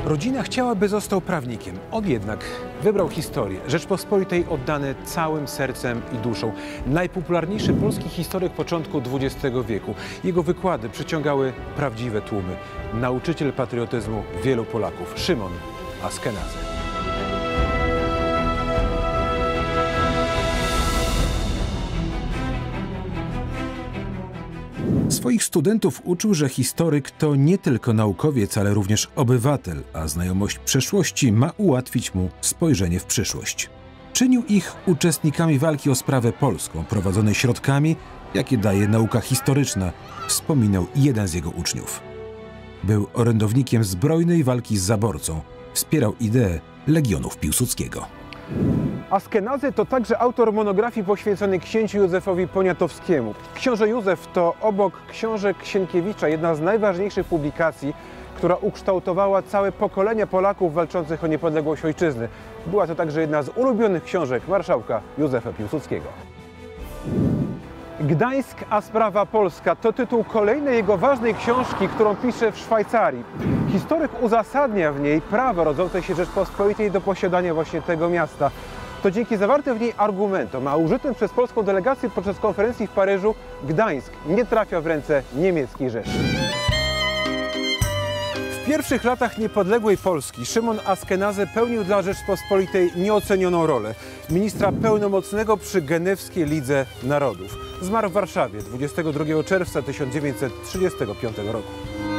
Rodzina chciała, by został prawnikiem. On jednak wybrał historię. Rzeczpospolitej oddany całym sercem i duszą. Najpopularniejszy polski historyk początku XX wieku. Jego wykłady przyciągały prawdziwe tłumy. Nauczyciel patriotyzmu wielu Polaków. Szymon Askenazy. Swoich studentów uczył, że historyk to nie tylko naukowiec, ale również obywatel, a znajomość przeszłości ma ułatwić mu spojrzenie w przyszłość. Czynił ich uczestnikami walki o sprawę polską, prowadzonej środkami, jakie daje nauka historyczna, wspominał jeden z jego uczniów. Był orędownikiem zbrojnej walki z zaborcą, wspierał ideę Legionów Piłsudskiego. Askenazy to także autor monografii poświęconej księciu Józefowi Poniatowskiemu. Książę Józef to obok książek Sienkiewicza jedna z najważniejszych publikacji, która ukształtowała całe pokolenia Polaków walczących o niepodległość ojczyzny. Była to także jedna z ulubionych książek marszałka Józefa Piłsudskiego. Gdańsk, a sprawa polska to tytuł kolejnej jego ważnej książki, którą pisze w Szwajcarii. Historyk uzasadnia w niej prawo rodzące się Rzeczpospolitej do posiadania właśnie tego miasta. To dzięki zawartym w niej argumentom, a użytym przez polską delegację podczas konferencji w Paryżu, Gdańsk nie trafia w ręce niemieckiej Rzeszy. W pierwszych latach niepodległej Polski Szymon Askenazy pełnił dla Rzeczpospolitej nieocenioną rolę ministra pełnomocnego przy Genewskiej Lidze Narodów. Zmarł w Warszawie 22 czerwca 1935 roku.